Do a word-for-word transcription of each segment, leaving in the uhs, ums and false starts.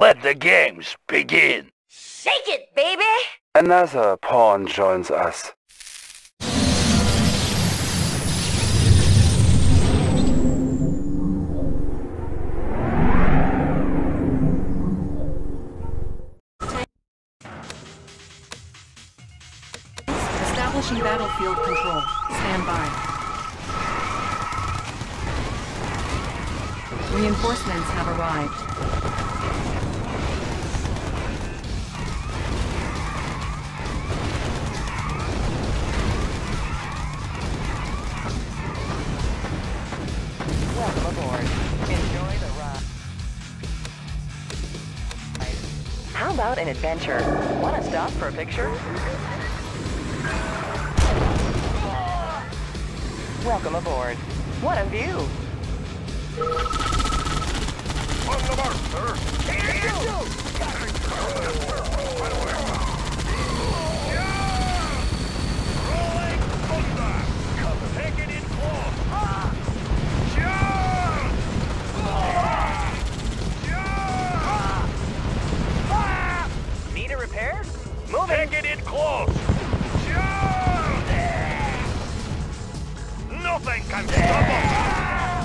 Let the games begin. Shake it, baby! Another pawn joins us. Establishing battlefield control. Stand by. Reinforcements have arrived. Welcome aboard. Enjoy the ride. How about an adventure? Want to stop for a picture? Welcome aboard. What a view! On the mark, sir. Rolling thunder. Take it in close. Charge! Charge! Need a repair? Move it! Take it in close. Charge! Nothing can stop us.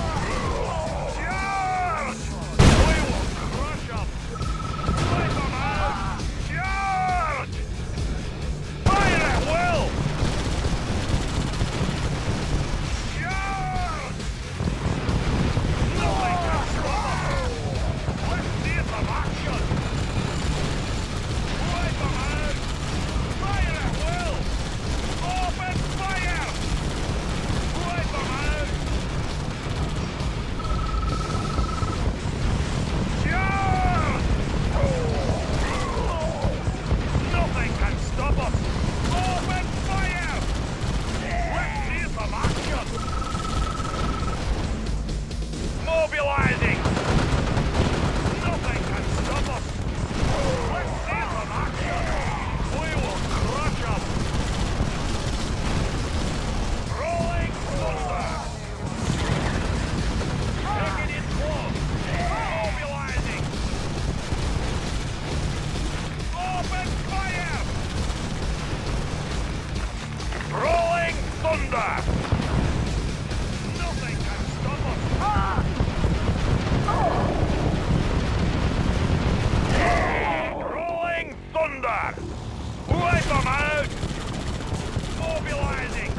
Mobilizing! Nothing can stop us! Let's see some action! We will crush them! Rolling thunder! Taking it close! Mobilizing! Open fire! Rolling thunder! Nothing can stop us! Ah! Rolling thunder! Wipe them out! Mobilizing!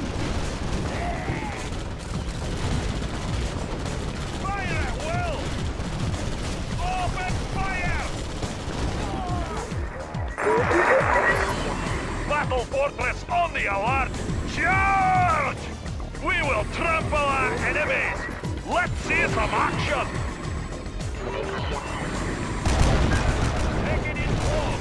Fire at will! Open fire! Battle Fortress on the alert! Charge! We will trample our enemies! Let's see some action! Take it in close!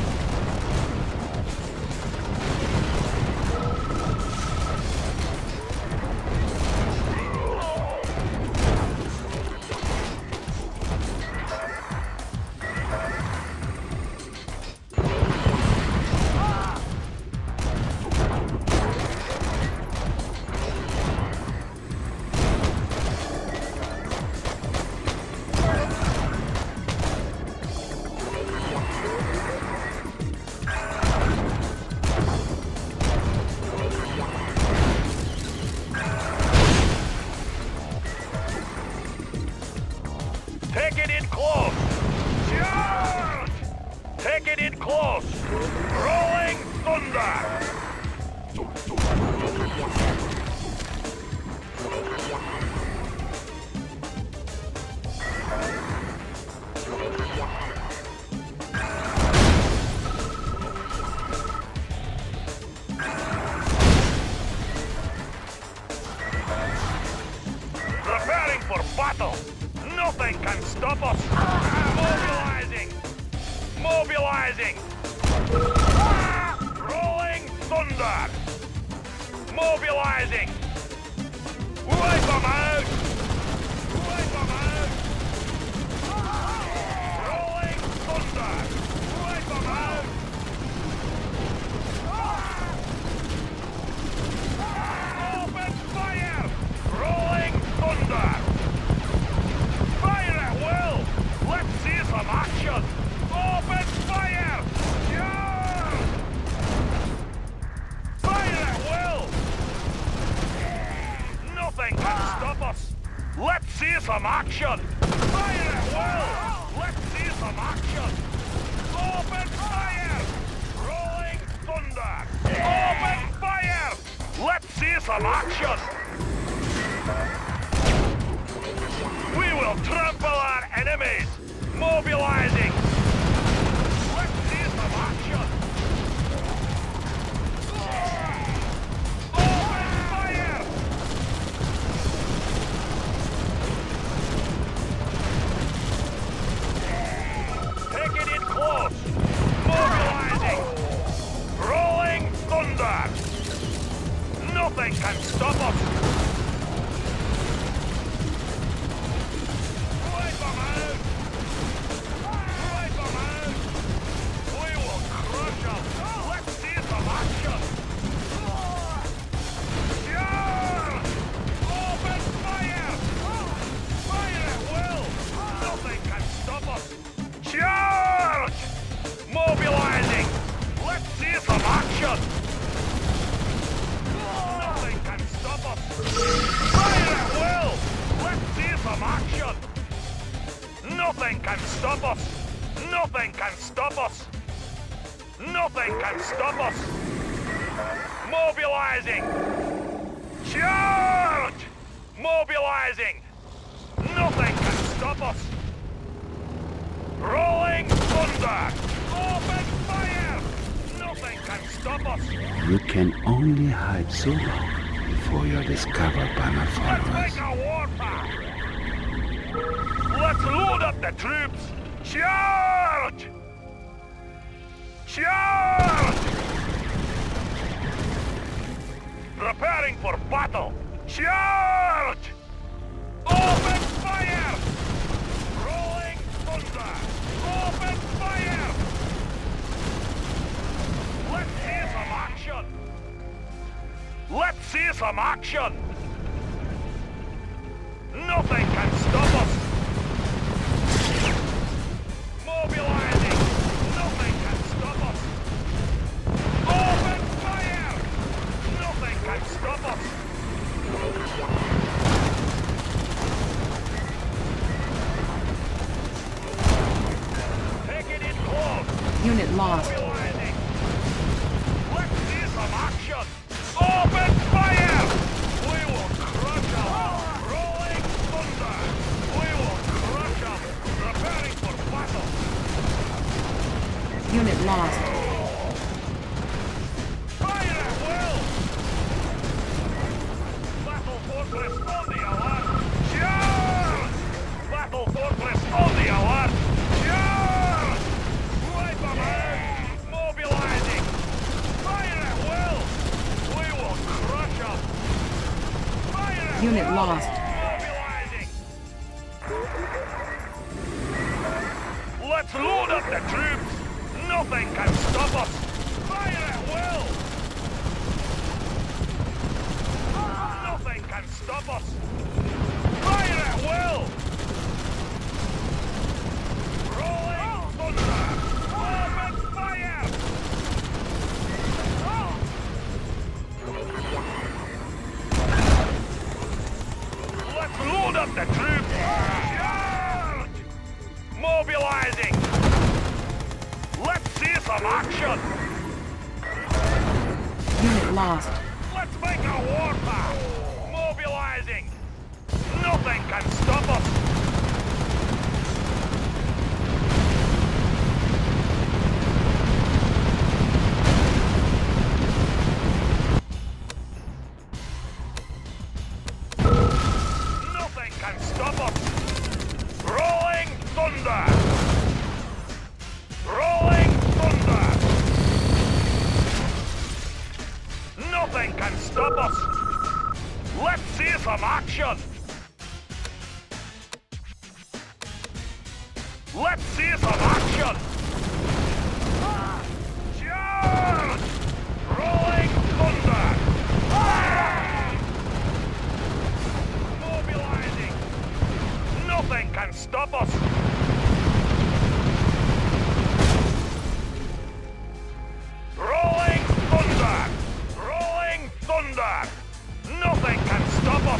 Take it in close! Charge! Take it in close! Rolling thunder! Preparing for battle! Nothing can stop us! Mobilizing! Mobilizing! Ah! Rolling thunder! Mobilizing! Wipe them out! Wipe them out! Ah! Rolling thunder! Wipe them out! Ah! Open fire! Rolling thunder! Fire at will! Let's see some action! stop us! Charge! Mobilizing! Let's see some action! Nothing can stop us! Fire at will! Let's see some action! Nothing can stop us! Nothing can stop us! Nothing can stop us! Mobilizing! Charge! Mobilizing! Nothing can stop us! Rolling thunder! Open fire! Nothing can stop us! You can only hide so long before you're discovered by my Let's followers. make a warpath! Let's load up the troops! Charge! Charge! Preparing for battle! Charge! Open fire! Rolling thunder! Open fire! Let's see some action! Let's see some action! Nothing can stop us! Mobilizing! Nothing can stop us! Open fire! Nothing can stop us! Take it in close! Unit lost. Mobilizing! Let's see some action! Open fire! We will crush them! Rolling thunder! We will crush them! Preparing for battle! Unit lost. Fire at will! Battle Fortress on the alert! Charge! Battle Fortress on the alert! Charge! Wipe them out! Mobilizing! Fire at will! We will crush them! Fire at Unit will! lost. Mobilizing! Let's load up the troops! Nothing can stop us! Fire at will! Nothing can stop us! Fire at will! Rolling thunder! Open fire! Let's load up the troops! Charge! Mobilizing! Let's see some action! Unit lost. Let's make a warpath! Mobilizing! Nothing can stop us! Nothing can stop us! Rolling thunder! Rolling thunder! Nothing can stop us! Let's see some action! Let's see some action! Charge! Rolling thunder! Mobilizing! Nothing can stop us! Rolling thunder! Rolling thunder! Nothing can stop us!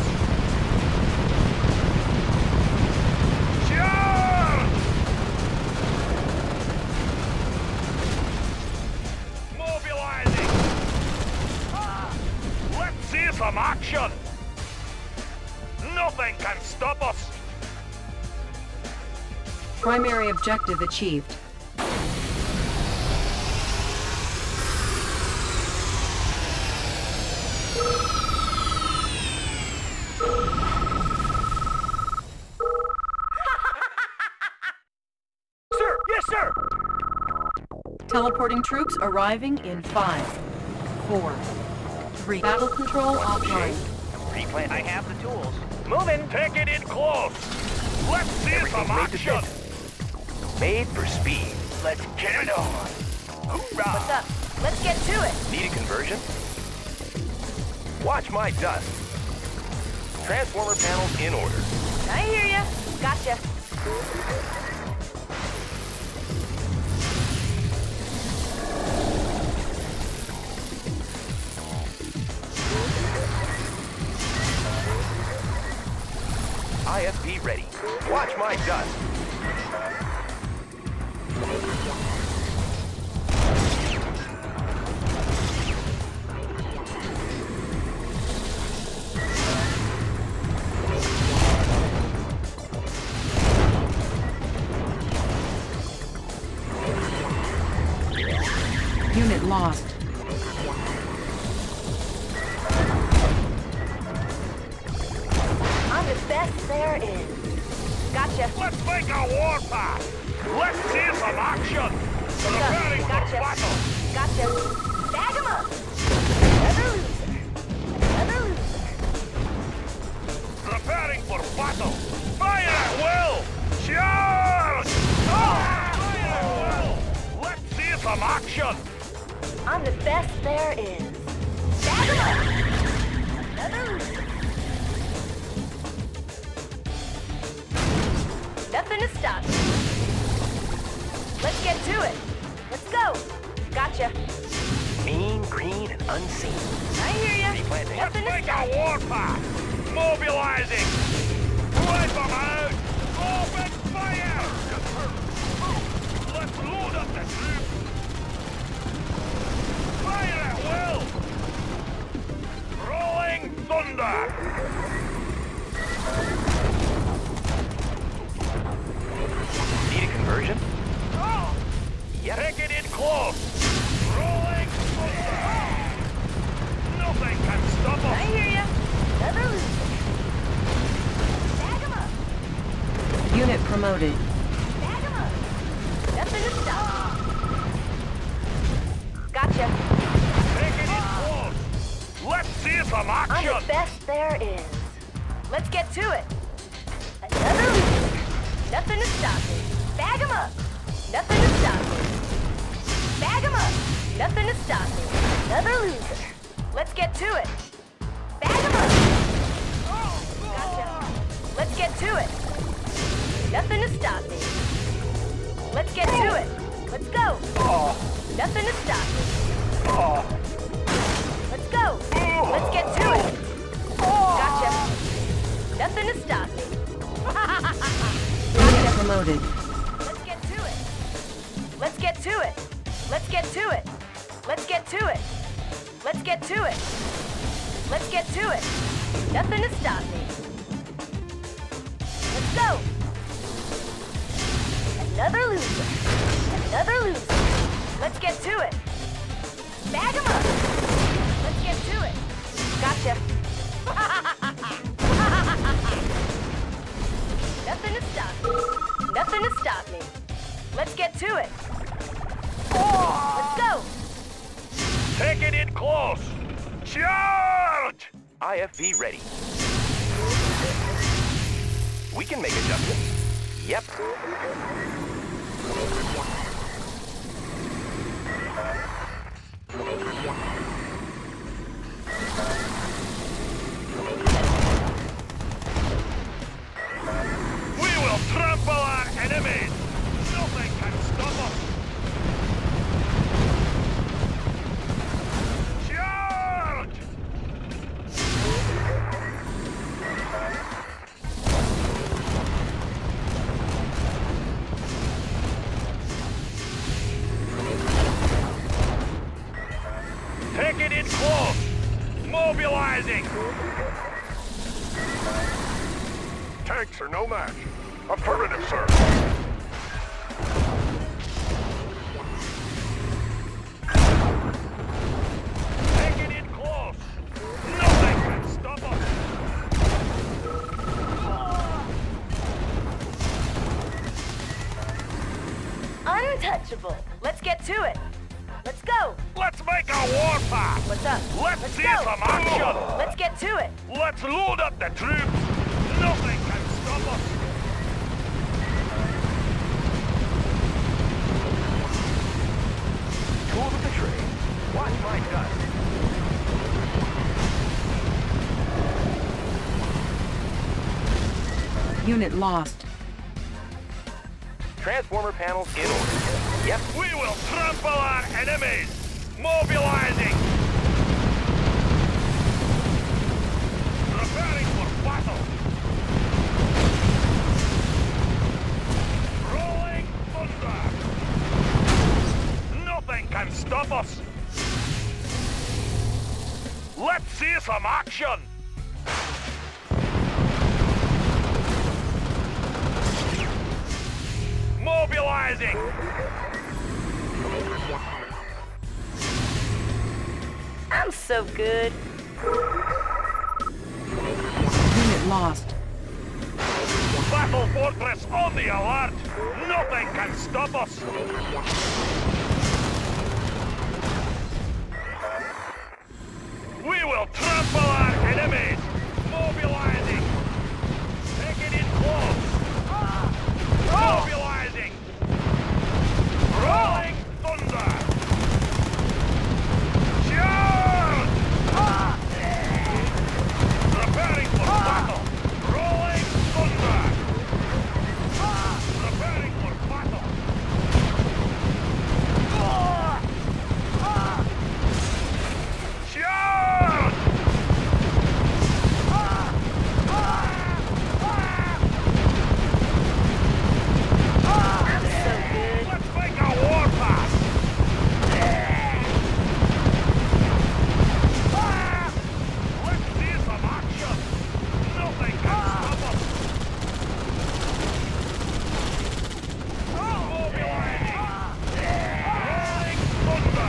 Charge! Mobilizing! Let's see some action! Nothing can stop us! Primary objective achieved. Sir! Yes, sir! Teleporting troops arriving in five, four, three. Battle control offline. Replant. I have the tools. Moving. Take it in close! Let's see some Everything's made to action! fit. Made for speed. Let's get it on. Hoorah! What's up? Let's get to it. Need a conversion? Watch my dust. Transformer panels in order. I hear ya. Gotcha. Watch my dust. Unit lost. I'm the best there is. Gotcha. Let's make a warpath. Let's see some action. Preparing for Gotcha. battle. Gotcha. Bag 'em up. Another loser. Another loser. Preparing for battle. Fire at will. Charge! Ah! Fire at will. Let's see some action. I'm the best there is. Bag 'em up. Another loser. Nothing to stop me. Let's get to it. Let's go. Gotcha. Mean, green, and unseen. I hear ya. Replanting. Let's Nothing to make stop a me. warpath. Mobilizing. Wipe them out. Open fire. Let's load up the troops. Fire at will. Rolling thunder. Need a conversion? Oh, Yep. take it in close. Rolling thunder. Nothing can stop I us. hear ya. Another loser. Bag 'em up. Unit promoted. Bag 'em up. Nothing to stop me. Gotcha. Take it in close. Let's see some I'm action. the best there is. Let's get to it. Another loser. Nothing to stop me. Bag 'em up. Nothing to stop me. Bag 'em up. Nothing to stop me. Another loser. Let's get to it. Bag 'em up. Gotcha. Let's get to it. Nothing to stop me. Let's get to it. Let's go. Nothing to stop me. Let's go. Let's get to it. Gotcha. Nothing to stop me. Unit promoted. Let's get to it. Let's get to it. Let's get to it. Let's get to it. Let's get to it. Let's get to it. Nothing to stop me. Let's go. Another loser. Another loser. Let's get to it. Bag 'em up. Let's get to it. Gotcha. Nothing to stop me. Nothing to stop me. Let's get to it. Let's go. Take it in close. Charge! I F V ready. We can make adjustments. Yep. We will trample our enemies. Nothing can stop us. Charge! Take it in close. Mobilizing. Tanks are no match. Affirmative, sir. Take it in close. Nothing can stop us. Untouchable. Let's get to it. Let's go. Let's make a warpath. What's up? Let's, Let's see go. some action. Let's get to it. Let's load up the troops. Nothing can stop us. Tools of the trade. Watch my dust. Unit lost. Transformer panels in order. Yep. We will trample our enemies. Mobilizing. Preparing for battle. stop us! Let's see some action! Mobilizing! I'm so good. Unit lost. Battle Fortress on the alert! Nothing can stop us! We will trample our enemies! Mobilizing! Take it in close! Mobilizing! Rolling thunder! Charge! Preparing for battle! Rolling thunder! Preparing for battle! Charge! I'm so good. Let's make a warpath! Let's see some action! Nothing can stop us! Mobilizing! Rolling thunder!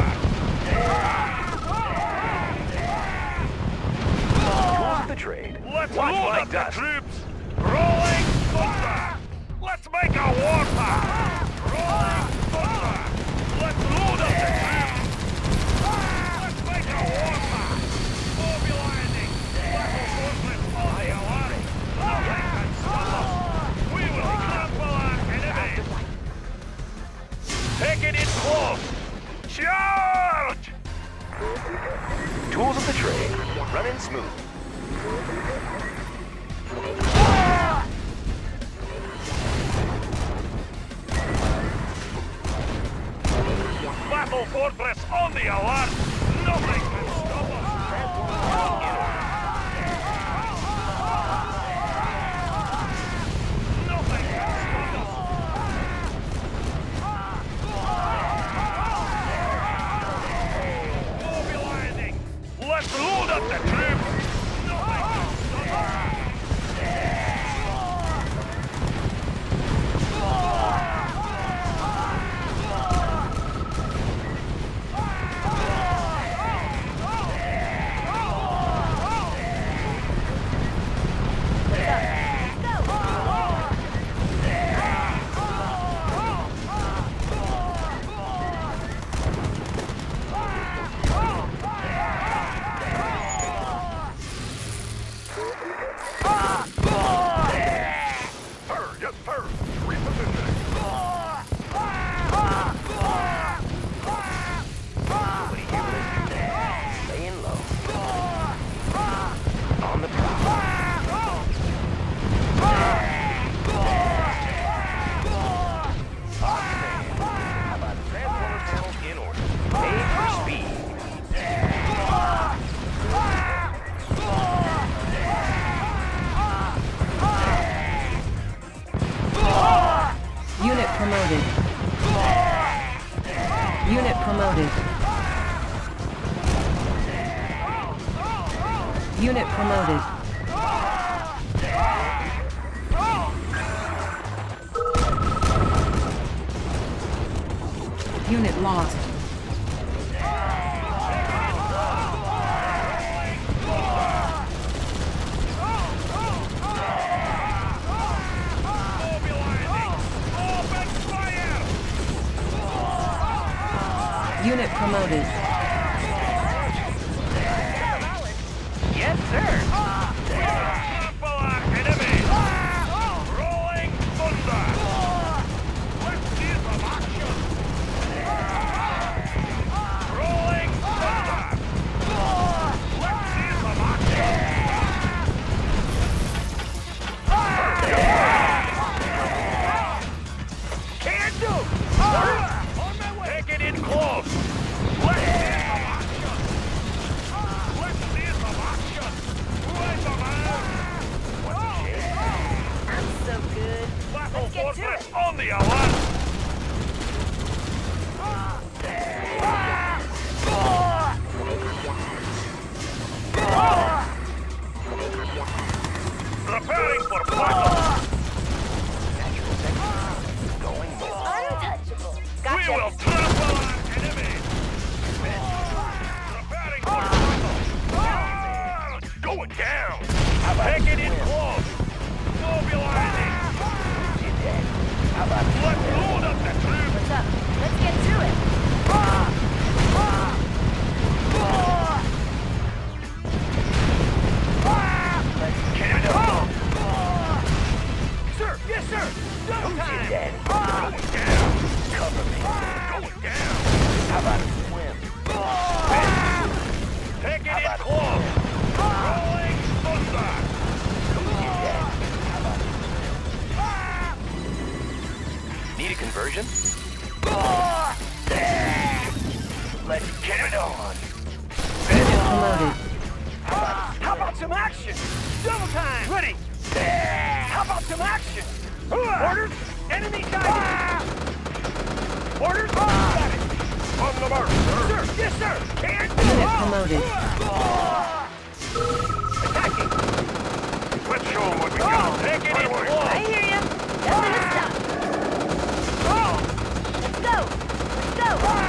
Tools of the trade. Let's Watch load my up the dust. troops! Rolling thunder! Let's make a warpath! Rolling thunder! Let's load up the troops! Let's make a warpath! Mobilizing! Battle fortress on the alert! Nothing can stop us! We will trample our enemies! Take it in close! Charge! Tools of the trade. Running smooth. Battle fortress on the alert! Nothing can stop us! Nothing can stop us! Mobilizing! Let's load up the troops! Nothing can stop us! Laying low. On the prowl. How about transformer panels in order? Made for speed. Unit promoted. Unit promoted. Unit promoted. Unit lost. Unit promoted. Yes, sir. Trample our enemies! Rolling thunder! Let's see some action! Rolling thunder! Let's see some action! Can do! On my way! Take it in close! Let's see some action! Let's see some action! Wait a minute! I'm so good. Battle Let's get to fortress it. on the alert! We will trample on enemies. Preparing for battle. Going down. Take it in close. Mobilizing. Let's load up the troops. What's up? Let's get to it. Let's get it on. Sir, yes, sir. Double Who's time. your daddy? Going down. Cover me. Going down. How about a swim? Take it How in about a close. Rolling thunder. Who's your daddy? How about a swim? Need a conversion? Let's get it on. Unit promoted. How about some action? Double time. Ready. How about some action? Orders. Enemy guided. Orders. Got it. On the mark, sir. Sir, yes, sir. Can do. Unit promoted. Attacking. Let's show them what we got. Take it in I close. hear ya. Nothing to stop. Let's go. Let's go.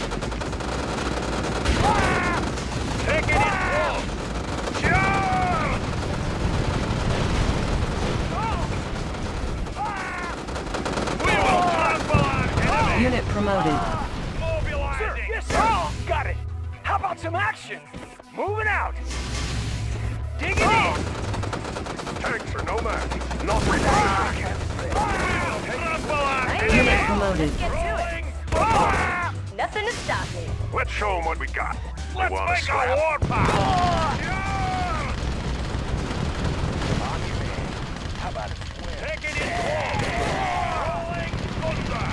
Take it in close. Charge! We will trample on enemies. Unit promoted. Mobilizing. Sir, yes, sir. Got it. How about some action? Moving out. Digging in. Tanks are no match. Not for Trample on I hear Unit ya. promoted. Let's get to it. Rolling. Nothing to stop me. Let's show them what we got. Let's wanna make scrap? a war pile. How about a swim? Take it in close. Rolling thunder.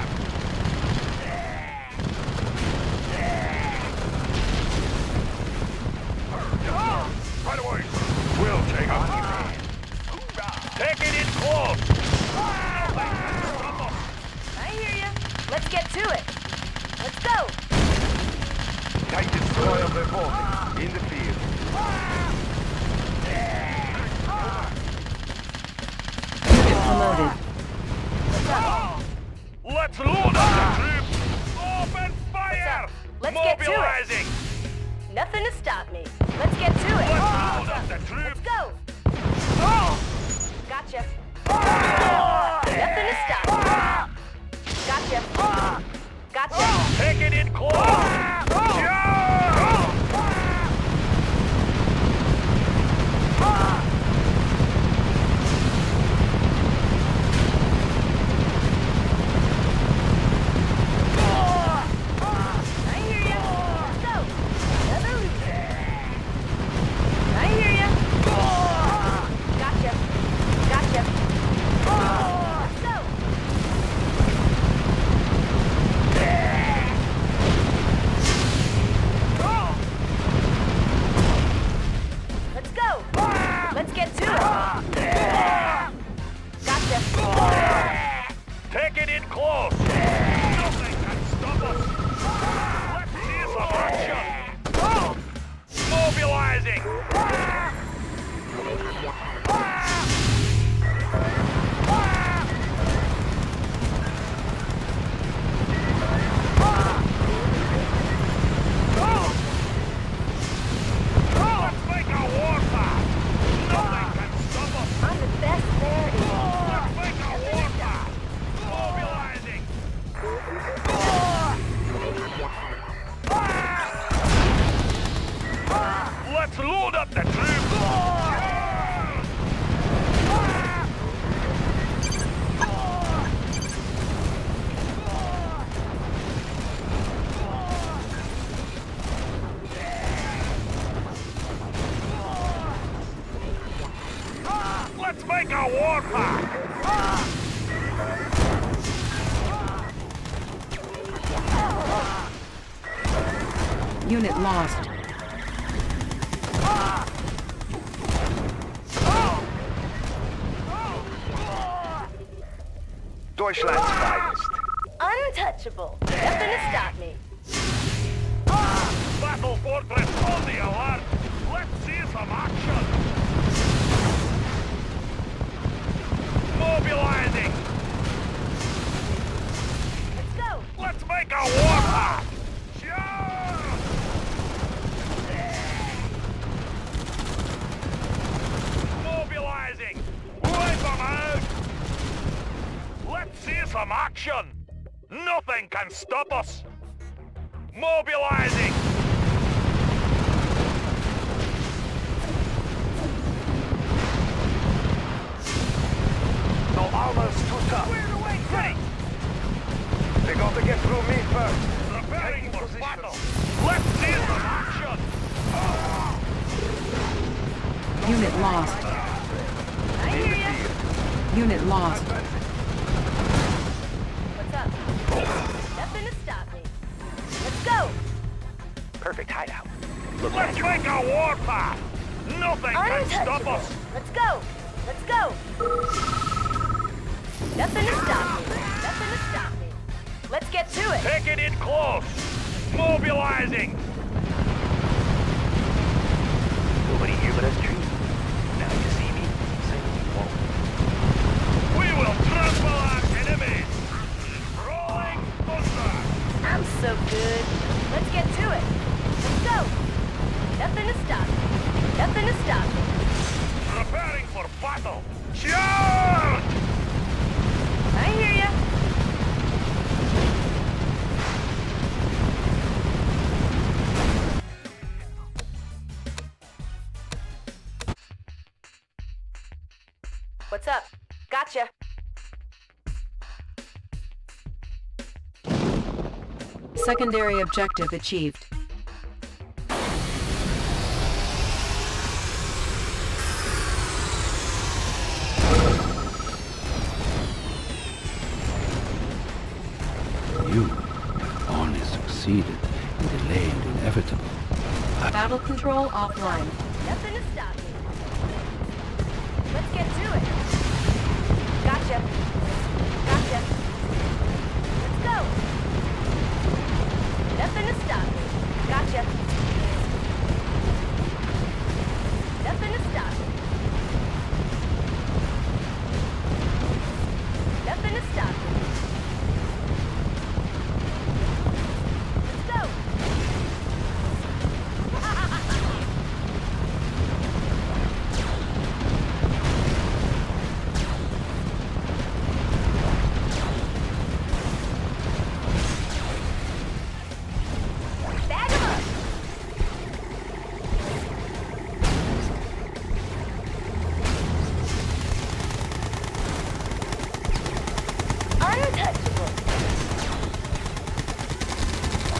Right away. We'll take them. Take it in close. I hear ya. Let's get to it. Let's go. Tight destroyer reporting. In the field. Unit promoted. Let's load up the troops. Open fire. Let's get to it. Mobilizing. Nothing to stop me. Let's get to Let's it. load up the Let's troops. go. Gotcha. Nothing to stop me. Gotcha. Gotcha. Take it in close. Charge! I hear ya. Let's go. Another loot. I hear ya. Gotcha. Gotcha. Let's go. Let's go. Let's get to it. Gotcha. Take it in close. Nothing can stop us. Let's see some action. Mobilizing. Let's make a war path. Nothing can stop us. I'm the best there is. Let's make a war path. Mobilizing. Let's load up the troops. Let's make a war path. Unit lost. Deutschland's finest. Untouchable. Nothing to stop me. Battle Fortress on the alert. Let's see some action. Mobilizing. Let's go. Let's make a warpath! Charge! Mobilizing! Wipe them out! Let's see some action! Nothing can stop us! Mobilizing! No armor's too tough. Clear the way, ready! They got to get through me first. Preparing Taking for position. battle! Let's see some action! Unit lost. I hear ya. Unit lost. What's up? Nothing to stop me. Let's go. Perfect hideout. Look Let's at make a warpath! Nothing can stop Untouchable. us! Let's go. Let's go. Nothing to stop me. Nothing to stop me. Let's get to it. Take it in close! Mobilizing! nobody here but us trees. Now you see me, say you won't. We will trample our enemies! Rolling thunder! I'm so good. Let's get to it. Let's go. Nothing to stop me. Nothing to stop me. Preparing for battle! Charge! I hear ya. What's up? Gotcha. Secondary objective achieved. You have only succeeded in delaying the inevitable. Battle control offline. Nothing to stop me. Let's get to it. Gotcha. Gotcha. Let's go. Nothing to stop me. Gotcha. Nothing to stop me. Nothing to stop me. Let's go. Bag 'em up. Untouchable.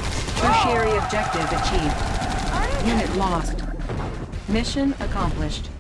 Tertiary objective achieved. Untouchable. Unit lost. Mission accomplished.